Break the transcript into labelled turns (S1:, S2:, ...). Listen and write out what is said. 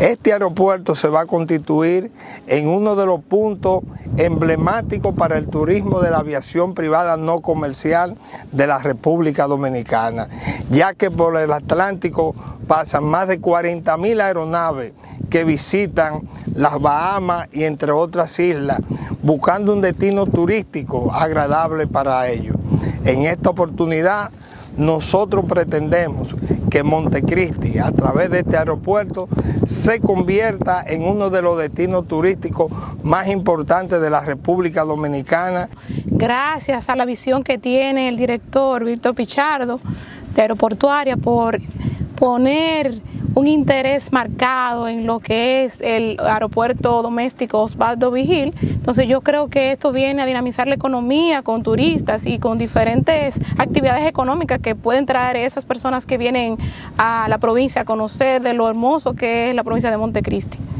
S1: Este aeropuerto se va a constituir en uno de los puntos emblemáticos para el turismo de la aviación privada no comercial de la República Dominicana, ya que por el Atlántico pasan más de 40.000 aeronaves que visitan las Bahamas y entre otras islas, buscando un destino turístico agradable para ellos. En esta oportunidad, nosotros pretendemos que Montecristi, a través de este aeropuerto, se convierta en uno de los destinos turísticos más importantes de la República Dominicana.
S2: Gracias a la visión que tiene el director Víctor Pichardo de Aeroportuaria por poner un interés marcado en lo que es el aeropuerto doméstico Osvaldo Vigil. Entonces yo creo que esto viene a dinamizar la economía con turistas y con diferentes actividades económicas que pueden traer esas personas que vienen a la provincia a conocer de lo hermoso que es la provincia de Montecristi.